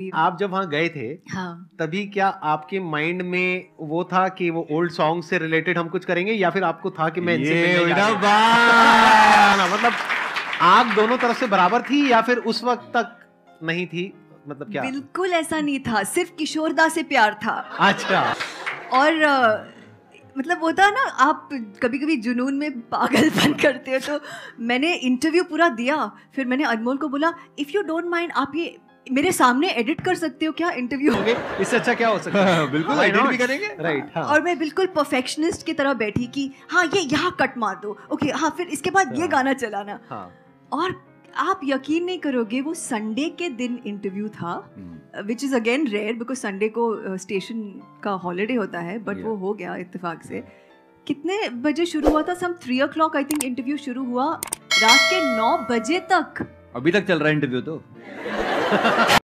आप जब वहाँ गए थे, हाँ, तभी क्या आपके माइंड में वो था कि वो ओल्ड सॉन्ग से रिलेटेड हम कुछ करेंगे, या फिर आपको था कि मैं इनसे मिलने जा रहा हूं? मतलब आग दोनों तरफ से बराबर थी या फिर उस वक्त तक नहीं थी? मतलब क्या? बिल्कुल ऐसा नहीं था, सिर्फ किशोर दा से प्यार था। अच्छा। और मतलब वो था ना, आप कभी-कभी जुनून में पागलपन करते हो, तो मैंने इंटरव्यू पूरा दिया, फिर मैंने अनमोल को बोला, इफ़ यू डोंट माइंड आप ये मेरे सामने एडिट कर सकते हो क्या इंटरव्यू? इससे अच्छा क्या हो सकता है? बिल्कुल Why एडिट not? भी करेंगे। राइट, हाँ। और मैं बिल्कुल परफेक्शनिस्ट की तरह बैठी कि हाँ, ये यहाँ कट मार दो, ओके, हाँ, फिर इसके बाद ये गाना चलाना। हाँ। और आप यकीन नहीं करोगे, वो संडे के दिन इंटरव्यू था, which is again rare because Sunday को स्टेशन का हॉलीडे होता है, बट वो हो गया इत्तेफाक से। कितने बजे शुरू हुआ था? सम 3 o'clock आई थिंक इंटरव्यू शुरू हुआ, रात के 9 बजे तक। अभी तक चल रहा है इंटरव्यू तो।